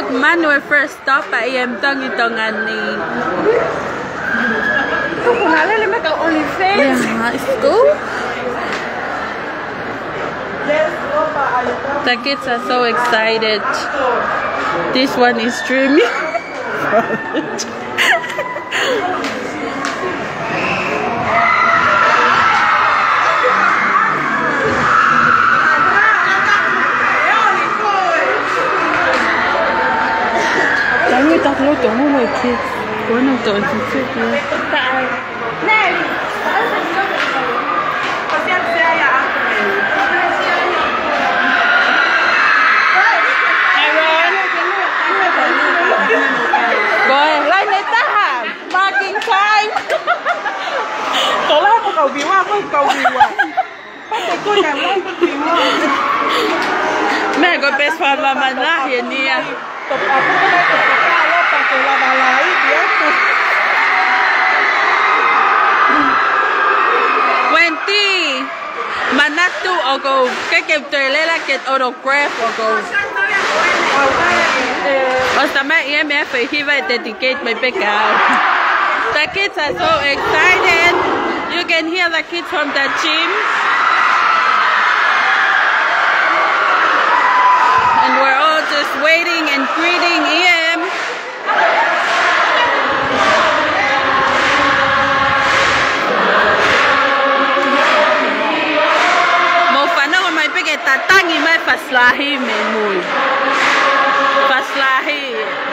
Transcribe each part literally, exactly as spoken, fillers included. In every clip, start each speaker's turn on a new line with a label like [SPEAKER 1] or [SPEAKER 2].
[SPEAKER 1] Manuel first stop at Iam Tongi Tonga ni. Yeah, it's cool. The kids are so excited. This one is streaming. Người ta lâu tuổi mua người kia cuối năm tuổi thì chưa kia tại này rồi lại này ta hả marking time tổ la có cầu view à có cầu view à bắt tay cô làm lại có view à mẹ có best friend mà mình là hiện nha tập à có cái tập ca lo tập cái là bà lại biết twenty manatu ogo cái kẹp trời lên là kẹp autograph ogo basta mẹ em em phải khi vậy dedicate my pick out. The kids are so excited. You can hear the kids from the gym. And we're all just waiting and greeting Iam. Mo fana ko may pike tatangi may faslahi me mul. Faslahi.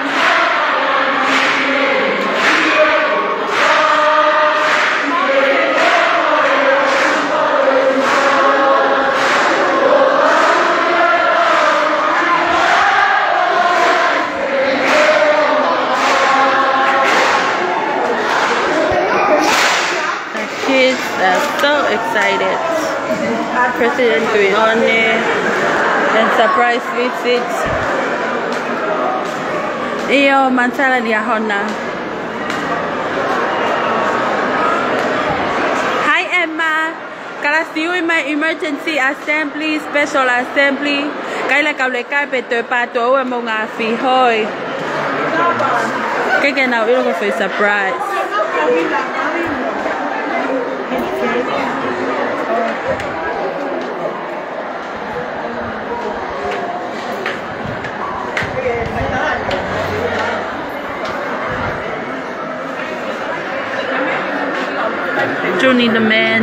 [SPEAKER 1] Kids are so excited. President Liahona and surprise visit. Iyo Mansala Liahona. Hi Emma. Kala see you in my emergency assembly, special assembly. Kaila kaule kai pe te pato mo nga fi hoi. Kaya na ilo ko for surprise. Johnny the man.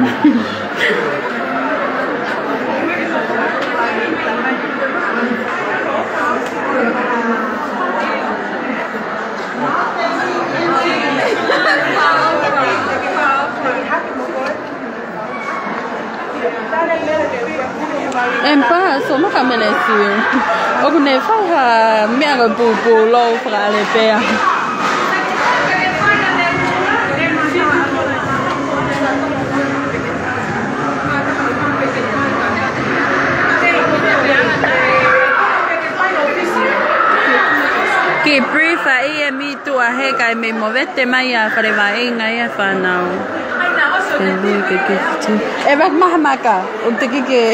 [SPEAKER 1] Em pa so mo ka mele si. O ku ne fa ha me ga bu bu lo fra le pe. Ke brief a Iam tu a he kai me movete mai a fare va inga ia fa now. Que que que e va mahamaka o te que que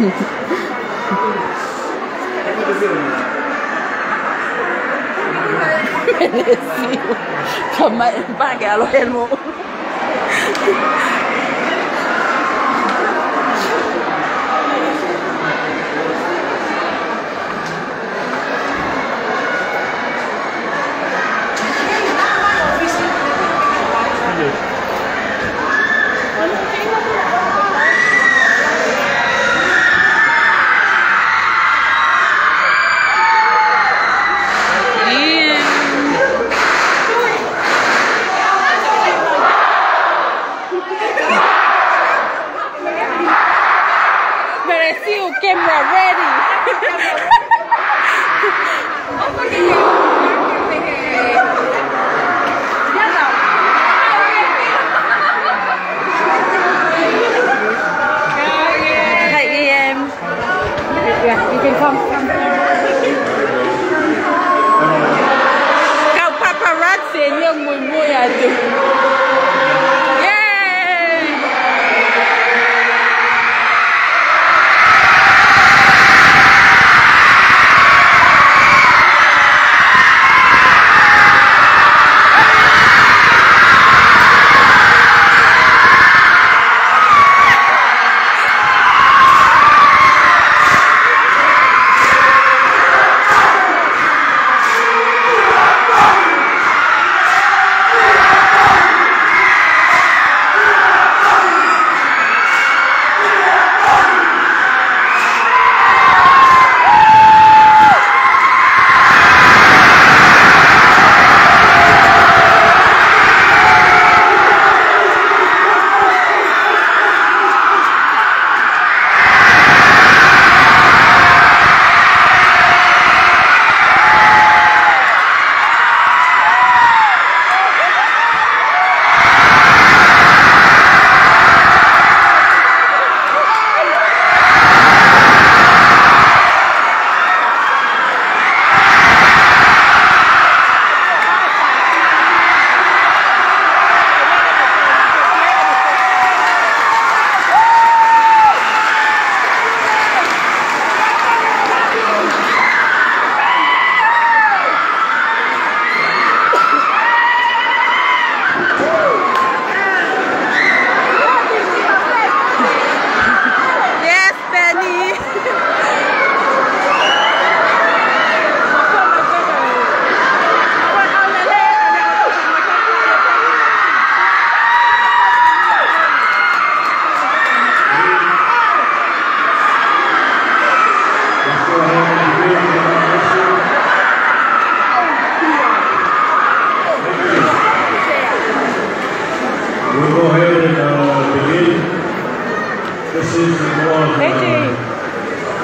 [SPEAKER 1] Come back a lo elmo.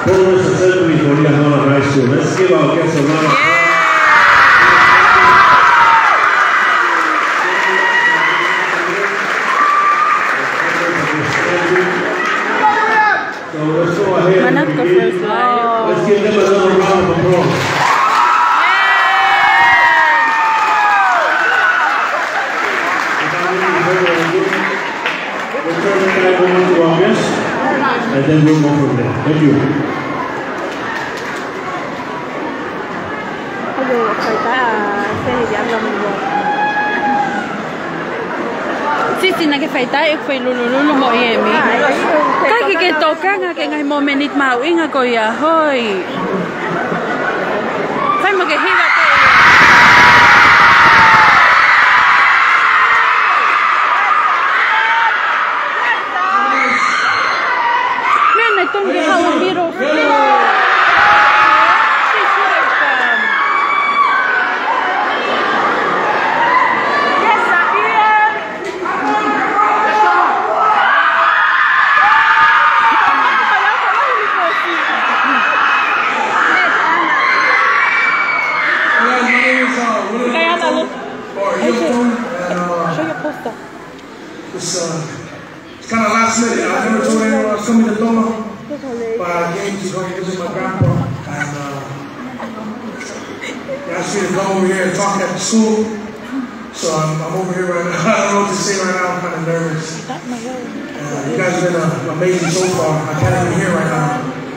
[SPEAKER 2] Full assembly for Liahona High School. Let's give our guests a round of applause. So let's go ahead and begin. Let's give them another round of applause. We'll turn the time over to our guests, and then we'll go from there. Thank you.
[SPEAKER 3] Sisi na kay tayo kay lulululo mo iyemi. Kay kikitoka nga kay ngay moment mauwi nga kuya hoy. Kay maghihiwa kay. Men Iam Tongi how beautiful.
[SPEAKER 4] It's, uh, it's kind of last minute. I never told anyone I was coming to Tonga, but I came to go visit my grandpa, and uh, he asked me to come over here and talk at the school. So I'm, I'm over here right now. I don't know what to say right now. I'm kind of nervous. Uh, you guys have been uh, amazing so far. I can't even hear right now.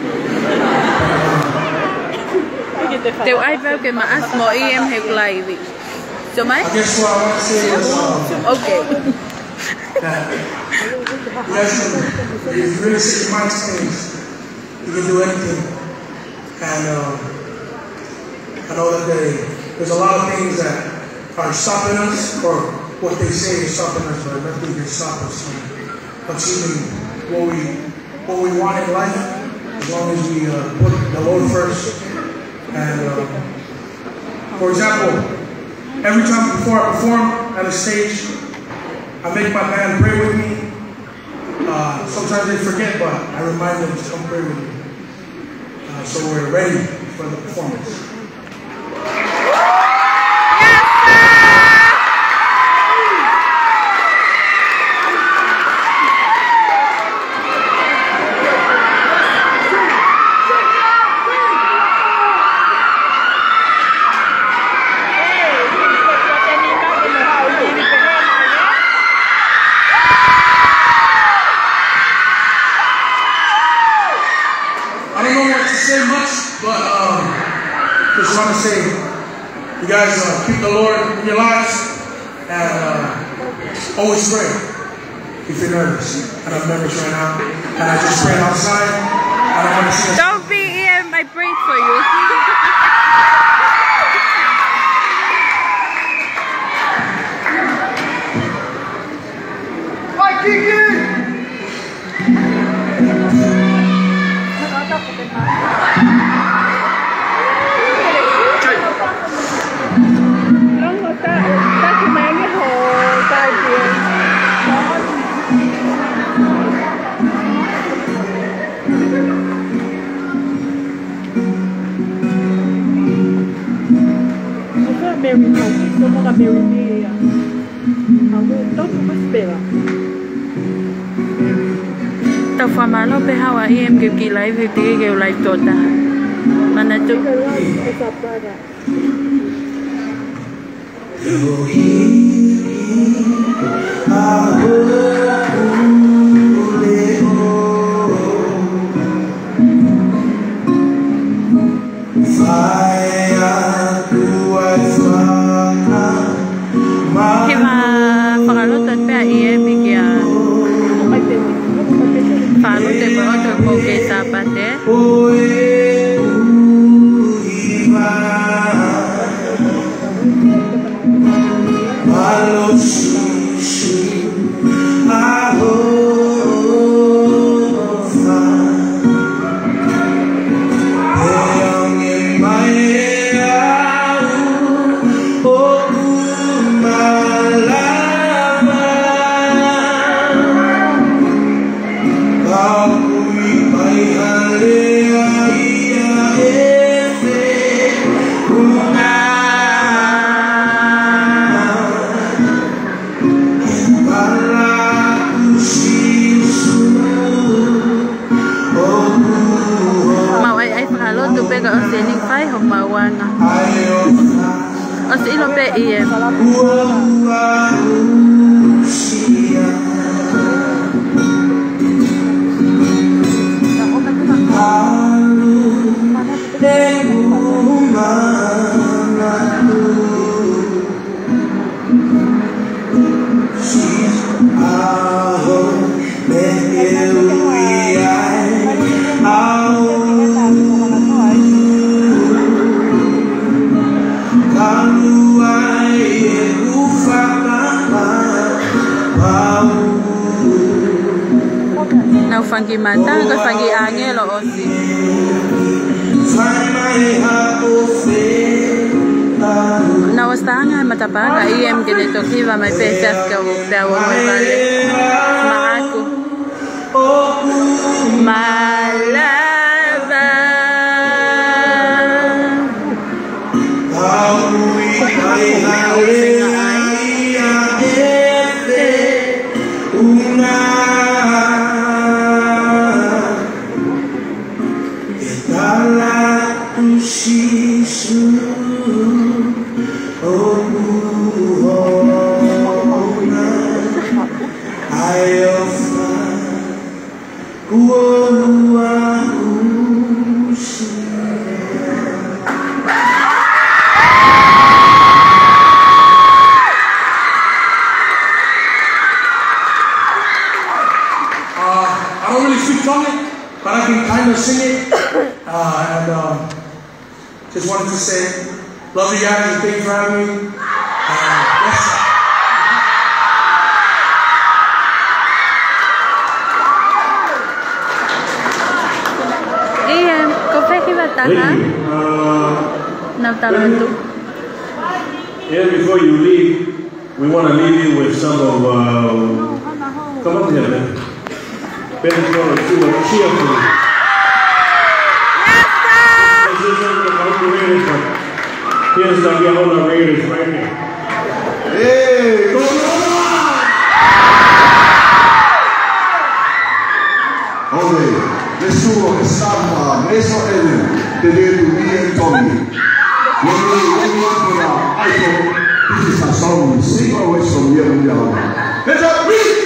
[SPEAKER 3] Teu ai veo que maas mo Iam he live. So mai?
[SPEAKER 4] I guess what I want to say is, um,
[SPEAKER 3] okay.
[SPEAKER 4] that yes, if you really set your mind to things, you can do anything. And um, I know that they, there's a lot of things that are stopping us, or what they say is stopping us, but nothing can stop us from achieving what we what we want in life, as long as we uh, put the Lord first. And uh, for example, every time before I perform at a stage, I make my band pray with me. Uh, sometimes they forget, but I remind them to come pray with me. Uh, so we're ready for the performance. Just want to say, you guys uh, keep the Lord in your lives, and uh, always pray if you're nervous. And I'm nervous right now, and I just prayed outside, and I want to see.
[SPEAKER 3] Don't be Iam, I prayed for you.
[SPEAKER 4] Hi, Kiki!
[SPEAKER 3] Tao fa malo pe hawa Iam ke ki live ke ke live tota. Mana tu. Kiva pangalotan pe Iam ke Falo te mo to mo ke sapate.
[SPEAKER 4] Hallelujah.
[SPEAKER 3] O si ilo pe Iam. Nau fangi mata, ko fangi angelo osi. Nau stanga matapanga Iam ganito kiva may pesas ka dawa may vale. Maaku. Malava.
[SPEAKER 4] But I can kind of sing it, uh, and uh, just wanted to say, love you guys, and thank you for having me. Uh, yes.
[SPEAKER 3] Iam, kopi kita tahan. Nau tahan tu.
[SPEAKER 2] Yeah, before you leave, we want to leave you with some of. Uh, come on here, man. Ben's going to do a cheer for you.
[SPEAKER 3] Yes, sir!
[SPEAKER 2] Here's the Liahona Raiders right here.
[SPEAKER 5] Hey, go on! Okay, nessuno che salva messo Eden, te devi Iam Tongi. When we when we open our iPhone, this is a song, sing away from Iam Tongi. Let's go, read!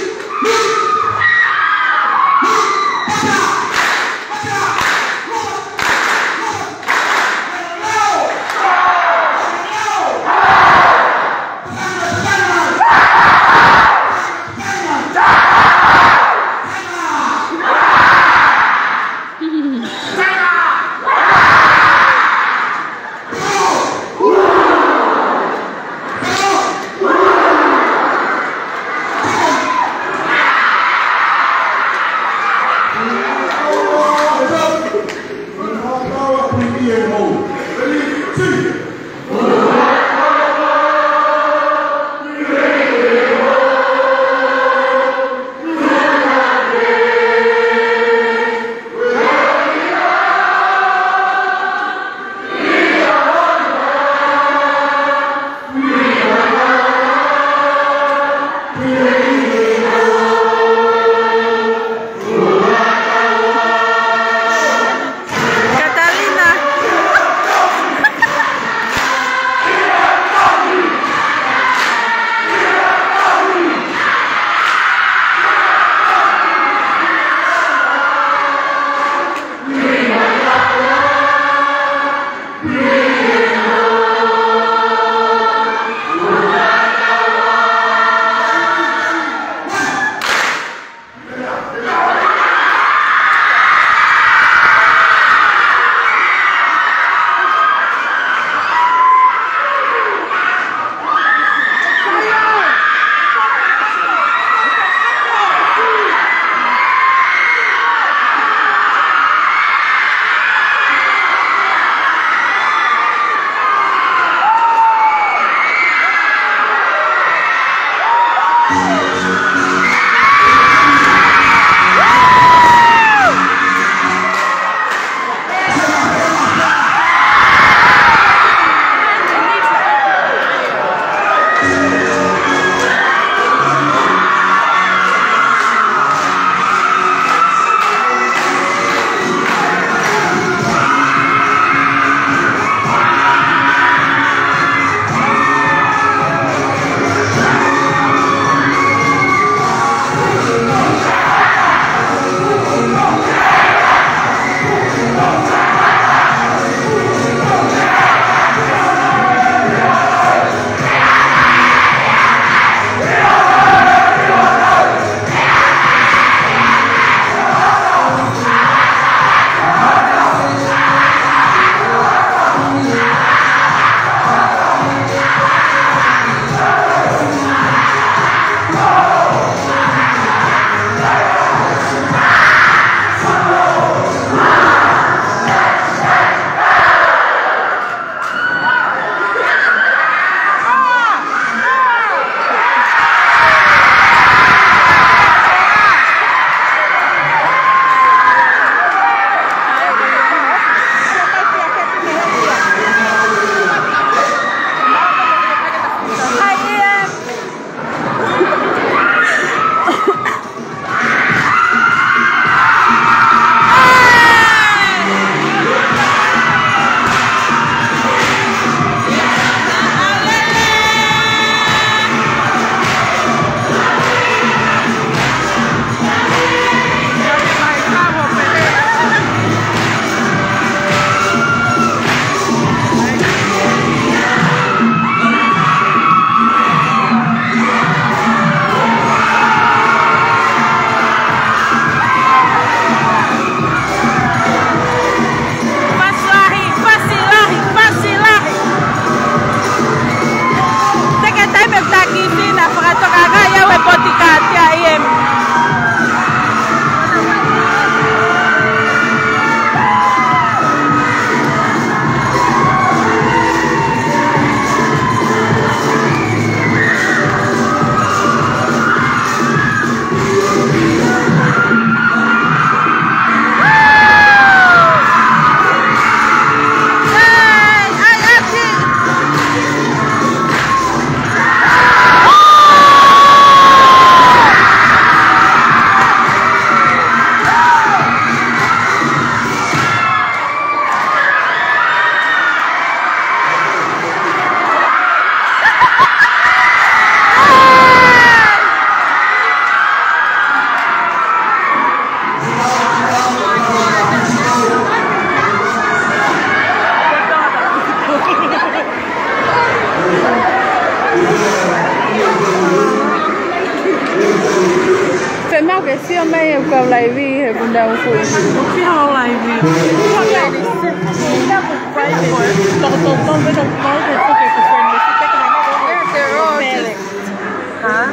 [SPEAKER 3] Phải mắc cái siêu mây cầu lại vì hệ bún đậu phụ.
[SPEAKER 1] Cái hào lại vì Hào lại thì sẽ không đáp một cái Tổng tổng tổng với đồng nói thì tôi kể của friend thì sẽ cái này
[SPEAKER 3] They're all
[SPEAKER 1] Belek. Hả?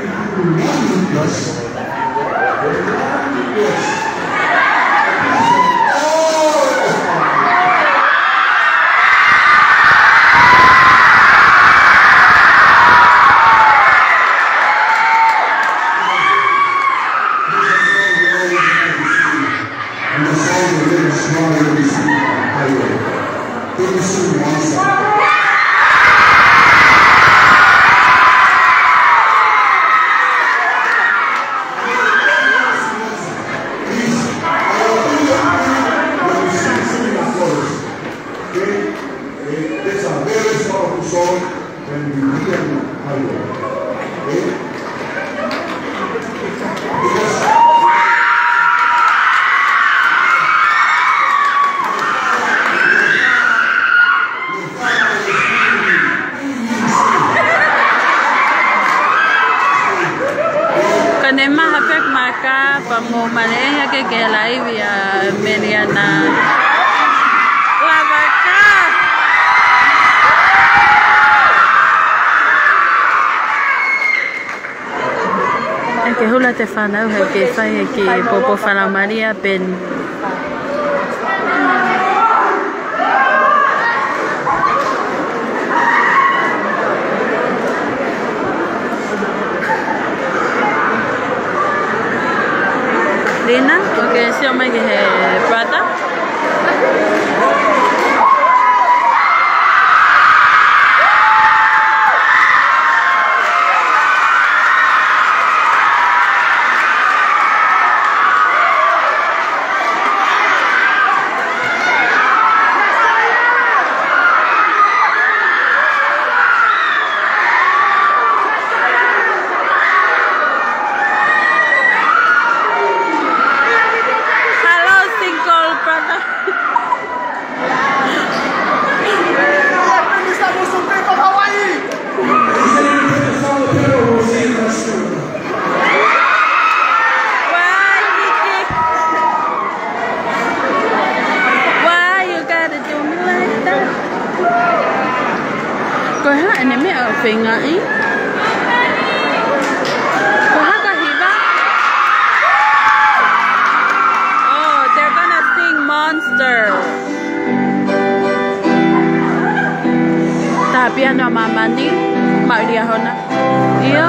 [SPEAKER 5] It's a very powerful song when we hear the highway. Okay? Because
[SPEAKER 3] Kanema hapek maka pamomane ke kelai via Meriana. Lavaka. Que hula te whanau he ke whai ke popo whanamaria pen. Lina, okay, siya may ke brother. Cô hát anh em ở phía ngãi. Cô hát có hiva. Oh, they're gonna sing Monster. Tapi ano mama ni Mak Liahona. Iya.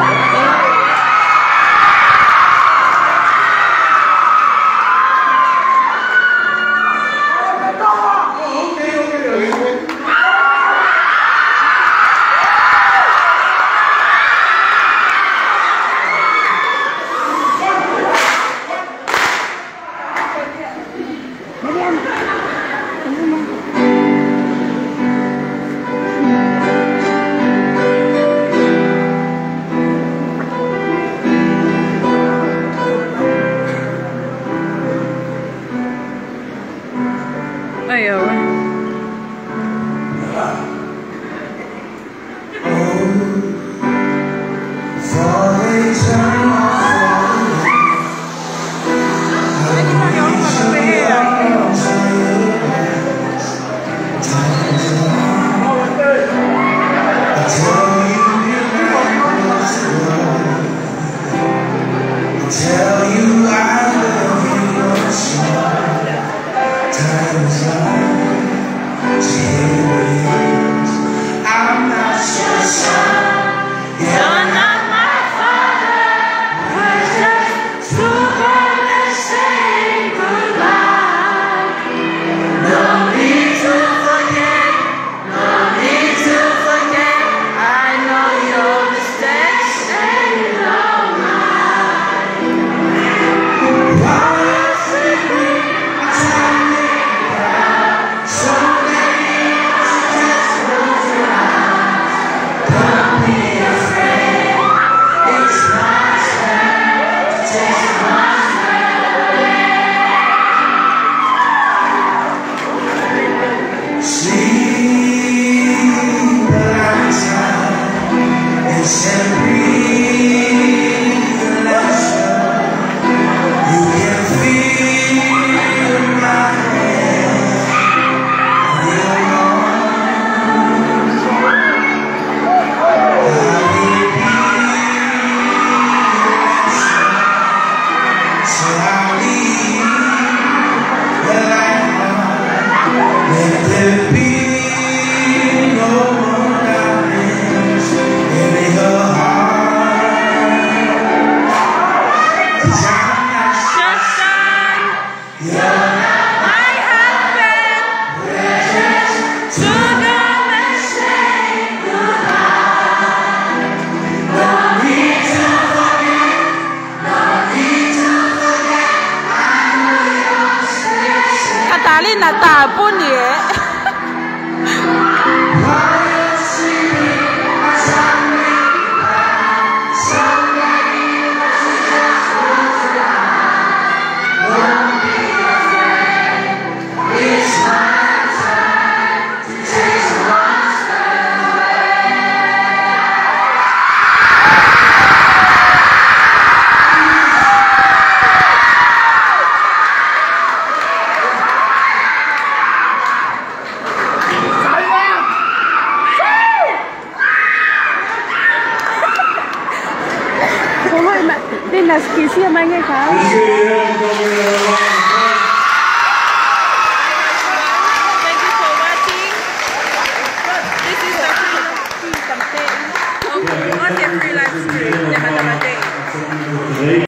[SPEAKER 3] na tapon eh. Nas kisi yang mana kau? Thank you for watching. This is the free something. Oh, what's your free?